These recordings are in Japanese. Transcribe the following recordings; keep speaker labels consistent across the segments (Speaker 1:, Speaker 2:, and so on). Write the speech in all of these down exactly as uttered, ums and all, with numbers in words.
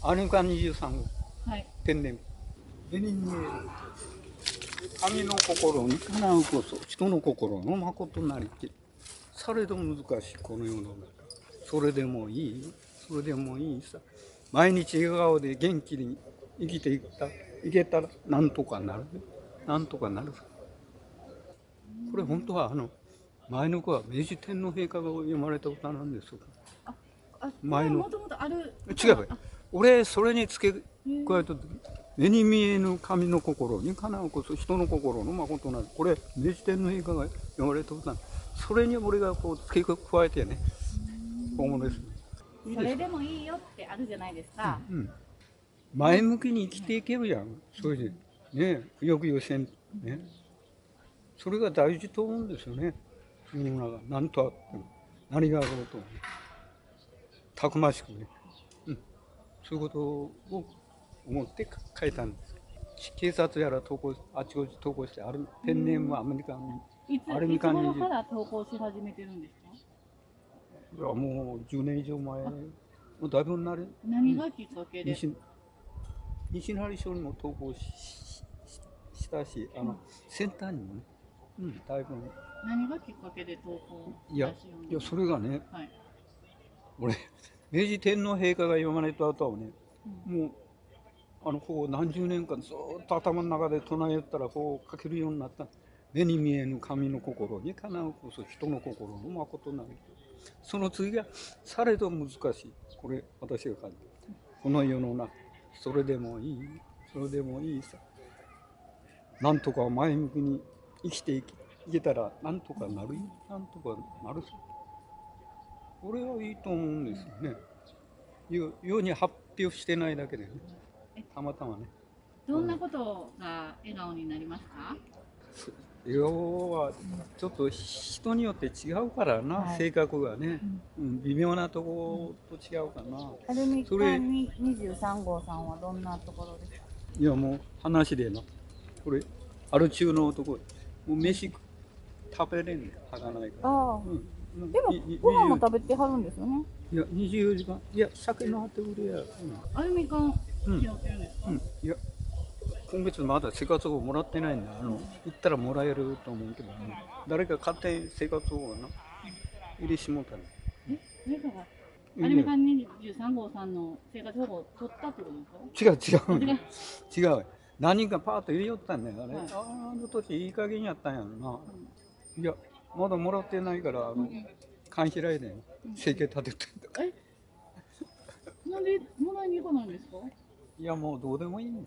Speaker 1: アルミ缶にじゅうさん号、
Speaker 2: はい。
Speaker 1: 天然。目に見える。神の心にかなうこそ、人の心のまことなりき。されど難しい、この世の中。それでもいい、それでもいいさ。毎日笑顔で元気に生きていったいけたら、なんとかなる。なんとかなる。これ本当はあの前の子は明治天皇陛下が読まれた歌なんですよ。
Speaker 2: あ、あ、
Speaker 1: 前の
Speaker 2: もともとある。
Speaker 1: 違う。俺それに付け加えた目に見えぬ神の心にかなうこそ人の心のまことなる。これ明治天皇陛下が読まれた歌。それに俺がこう付け加えてね、本物です。
Speaker 2: それでもいいよってあるじゃないですか。
Speaker 1: うん、前向きに生きていけるやん。それでね、くよくよせんね。それが大事と思うんですよね。世の中何とあっても何があろうとたくましくね、うん、そういうことを思って書いたんです。警察やら投稿あちこち投稿してあるペンネームはアメリカに
Speaker 2: いつ、いつ頃から投稿し始めてるんですか？
Speaker 1: いやもうじゅうねん以上前、もうだいぶなる。
Speaker 2: 何がきっかけで？
Speaker 1: 西西成賞にも投稿 し, し, したし、あの、うん、センターにもね、うん、だいぶ。
Speaker 2: 何がきっかけで投稿
Speaker 1: いや、いやそれがね、はい、俺明治天皇陛下が読まれた歌をね、うん、もうあのこう何十年間ずっと頭の中で唱えたらこう書けるようになった。目に見えぬ神の心にかなうこそ人の心のまことなり。その次がされど難しい。これ私が書いた。この世の中それでもいい、それでもいいさ。なんとか前向きに生きていけたらなんとかなるよ、なんとかなるさ。これはいいと思うんですよね。世に発表してないだけでね、たまたまね。
Speaker 2: どんなことが笑顔になりますか？
Speaker 1: 笑顔はちょっと人によって違うからな、はい、性格がね、うん、微妙なところと違うかな。
Speaker 2: アルミ缶にじゅうさん号さんはどんなところですか？
Speaker 1: いやもう話でな、これアル中の男、もう飯食べれんね、はがないから。あ、
Speaker 2: うん、でもご飯も食べてはるんですよね。
Speaker 1: いやにじゅうよじかん、いや酒飲ってくれや。うん、
Speaker 2: アルミ缶拾ってるんですか？
Speaker 1: うん、いや今月まだ生活保護もらってないんだ。あの行ったらもらえると思うけど、ね、誰か勝手に生活保護な入れしもたね。
Speaker 2: え、誰かがアルミ缶にじゅうさん号さんの生活保護を取ったってことですか？
Speaker 1: 違う違う違う。何人かパーッと入れよったんだよ、あれ。はい、あの時いい加減やったんやろな。うん、いやまだもらってないから、あの缶開いで生計立ててんだから。
Speaker 2: え、なんでもらいに行かないんですか？
Speaker 1: いやもうどうでもいいんだ。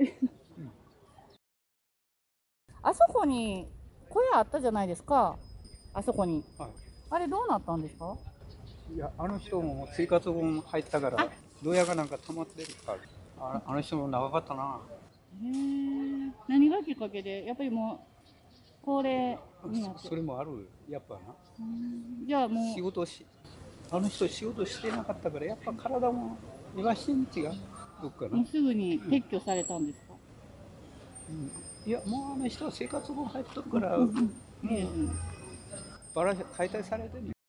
Speaker 2: あそこに小屋あったじゃないですか。あそこに、はい、あれどうなったんですか？
Speaker 1: いやあの人も生活保護入ったからどうやかなんか溜まってるから。あ, あの人も長かったな。
Speaker 2: へえ。何がきっかけでやっぱりもう高齢になって。
Speaker 1: それもあるやっぱな。
Speaker 2: じゃあもう
Speaker 1: 仕事しあの人仕事してなかったからやっぱ体も今しんちがどっかな。
Speaker 2: もうすぐに撤去されたんですか？
Speaker 1: うん、いやもうあの人は生活保護入っとるから、うんうん、もう、うん、バラ解体されてる。